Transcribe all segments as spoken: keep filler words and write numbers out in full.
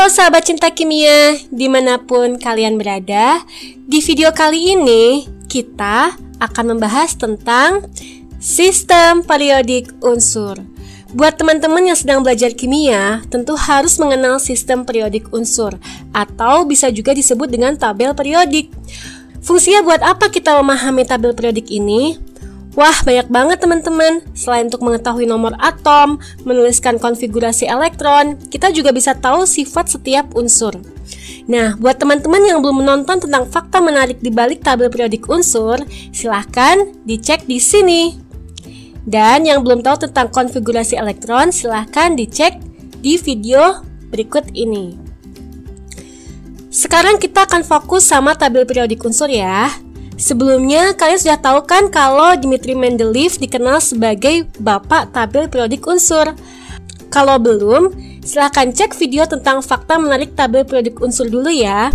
Halo sahabat cinta kimia, dimanapun kalian berada. Di video kali ini, kita akan membahas tentang sistem periodik unsur. Buat teman-teman yang sedang belajar kimia, tentu harus mengenal sistem periodik unsur, atau bisa juga disebut dengan tabel periodik. Fungsinya buat apa kita memahami tabel periodik ini? Wah, banyak banget teman-teman. Selain untuk mengetahui nomor atom, menuliskan konfigurasi elektron, kita juga bisa tahu sifat setiap unsur. Nah, buat teman-teman yang belum menonton tentang fakta menarik di balik tabel periodik unsur, silahkan dicek di sini. Dan yang belum tahu tentang konfigurasi elektron, silahkan dicek di video berikut ini. Sekarang kita akan fokus sama tabel periodik unsur ya. Sebelumnya, kalian sudah tahu kan kalau Dmitri Mendeleev dikenal sebagai bapak tabel periodik unsur. Kalau belum, silahkan cek video tentang fakta menarik tabel periodik unsur dulu ya.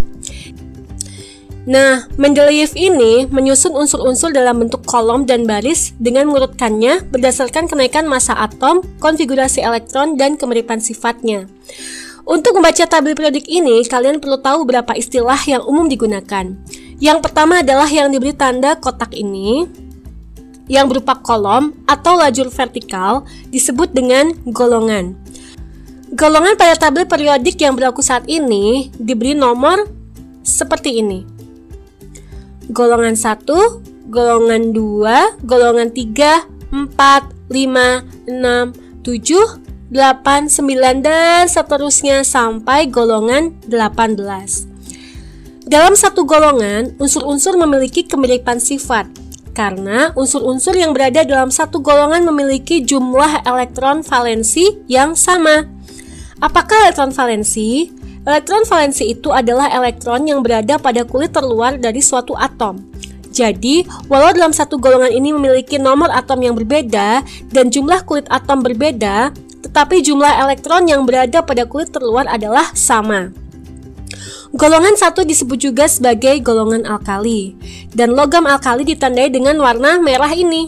Nah, Mendeleev ini menyusun unsur-unsur dalam bentuk kolom dan baris dengan mengurutkannya berdasarkan kenaikan massa atom, konfigurasi elektron, dan kemiripan sifatnya. Untuk membaca tabel periodik ini, kalian perlu tahu beberapa istilah yang umum digunakan. Yang pertama adalah yang diberi tanda kotak ini, yang berupa kolom atau lajur vertikal disebut dengan golongan. Golongan pada tabel periodik yang berlaku saat ini diberi nomor seperti ini. Golongan satu, golongan dua, golongan tiga, empat, lima, enam, tujuh, delapan, sembilan, dan seterusnya sampai golongan delapan belas. Dalam satu golongan, unsur-unsur memiliki kemiripan sifat, karena unsur-unsur yang berada dalam satu golongan memiliki jumlah elektron valensi yang sama. Apakah elektron valensi? Elektron valensi itu adalah elektron yang berada pada kulit terluar dari suatu atom. Jadi, walau dalam satu golongan ini memiliki nomor atom yang berbeda dan jumlah kulit atom berbeda, tetapi jumlah elektron yang berada pada kulit terluar adalah sama. Golongan satu disebut juga sebagai golongan alkali, dan logam alkali ditandai dengan warna merah ini.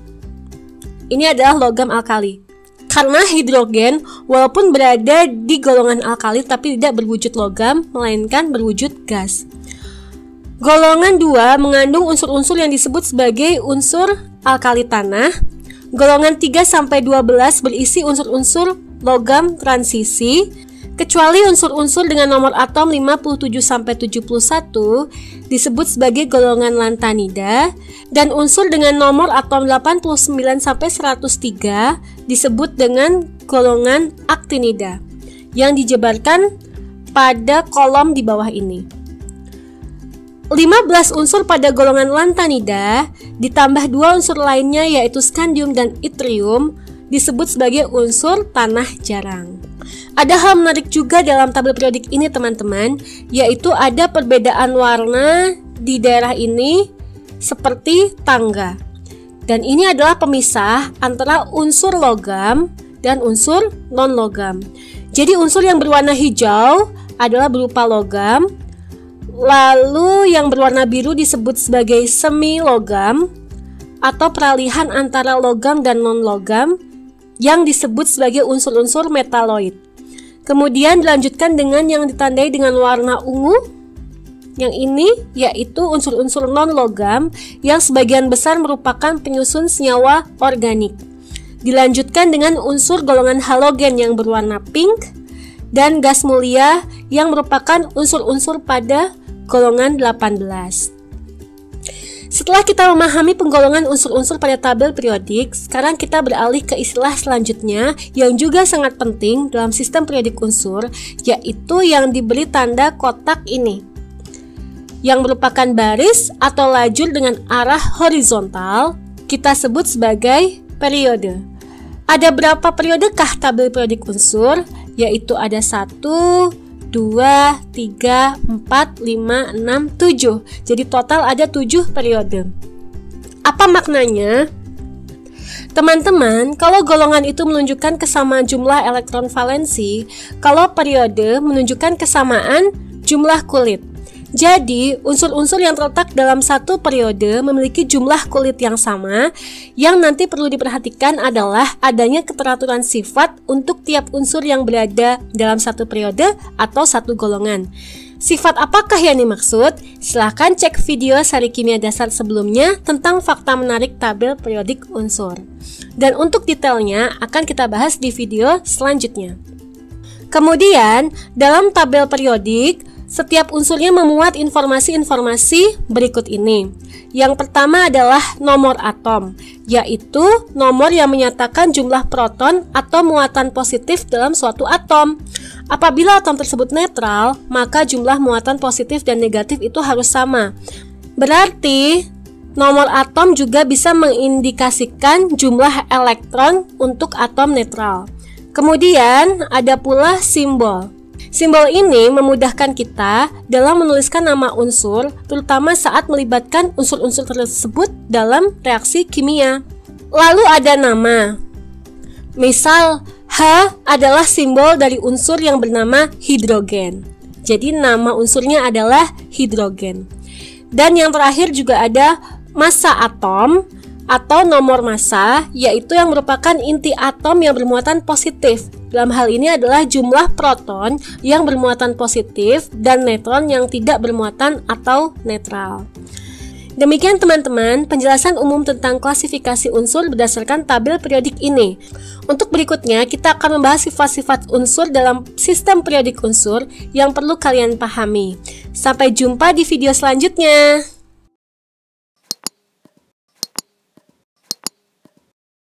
Ini adalah logam alkali. Karena hidrogen walaupun berada di golongan alkali tapi tidak berwujud logam, melainkan berwujud gas. Golongan dua mengandung unsur-unsur yang disebut sebagai unsur alkali tanah. Golongan tiga sampai dua belas berisi unsur-unsur logam transisi. Kecuali unsur-unsur dengan nomor atom lima puluh tujuh sampai tujuh puluh satu disebut sebagai golongan lantanida, dan unsur dengan nomor atom delapan puluh sembilan sampai seratus tiga disebut dengan golongan aktinida yang dijabarkan pada kolom di bawah ini. lima belas unsur pada golongan lantanida ditambah dua unsur lainnya yaitu skandium dan yttrium disebut sebagai unsur tanah jarang. Ada hal menarik juga dalam tabel periodik ini teman-teman, yaitu ada perbedaan warna di daerah ini seperti tangga. Dan ini adalah pemisah antara unsur logam dan unsur non-logam. Jadi unsur yang berwarna hijau adalah berupa logam, lalu yang berwarna biru disebut sebagai semi logam atau peralihan antara logam dan non-logam yang disebut sebagai unsur-unsur metaloid. Kemudian dilanjutkan dengan yang ditandai dengan warna ungu. Yang ini yaitu unsur-unsur non-logam yang sebagian besar merupakan penyusun senyawa organik. Dilanjutkan dengan unsur golongan halogen yang berwarna pink dan gas mulia yang merupakan unsur-unsur pada golongan delapan belas. Setelah kita memahami penggolongan unsur-unsur pada tabel periodik, sekarang kita beralih ke istilah selanjutnya yang juga sangat penting dalam sistem periodik unsur, yaitu yang diberi tanda kotak ini, yang merupakan baris atau lajur dengan arah horizontal, kita sebut sebagai periode. Ada berapa periodekah tabel periodik unsur? Yaitu ada satu, dua, tiga, empat, lima, enam, tujuh. Jadi total ada tujuh periode. Apa maknanya? Teman-teman, kalau golongan itu menunjukkan kesamaan jumlah elektron valensi, kalau periode menunjukkan kesamaan jumlah kulit. Jadi, unsur-unsur yang terletak dalam satu periode memiliki jumlah kulit yang sama. Yang nanti perlu diperhatikan adalah adanya keteraturan sifat untuk tiap unsur yang berada dalam satu periode atau satu golongan. Sifat apakah yang dimaksud? Silahkan cek video seri kimia dasar sebelumnya tentang fakta menarik tabel periodik unsur. Dan untuk detailnya akan kita bahas di video selanjutnya. Kemudian, dalam tabel periodik, setiap unsurnya memuat informasi-informasi berikut ini. Yang pertama adalah nomor atom, yaitu nomor yang menyatakan jumlah proton atau muatan positif dalam suatu atom. Apabila atom tersebut netral, maka jumlah muatan positif dan negatif itu harus sama. Berarti, nomor atom juga bisa mengindikasikan jumlah elektron untuk atom netral. Kemudian, ada pula simbol. Simbol ini memudahkan kita dalam menuliskan nama unsur, terutama saat melibatkan unsur-unsur tersebut dalam reaksi kimia. Lalu ada nama. Misal, H adalah simbol dari unsur yang bernama hidrogen. Jadi nama unsurnya adalah hidrogen. Dan yang terakhir juga ada massa atom atau nomor massa, yaitu yang merupakan inti atom yang bermuatan positif. Dalam hal ini adalah jumlah proton yang bermuatan positif dan neutron yang tidak bermuatan atau netral. Demikian teman-teman penjelasan umum tentang klasifikasi unsur berdasarkan tabel periodik ini. Untuk berikutnya kita akan membahas sifat-sifat unsur dalam sistem periodik unsur yang perlu kalian pahami. Sampai jumpa di video selanjutnya.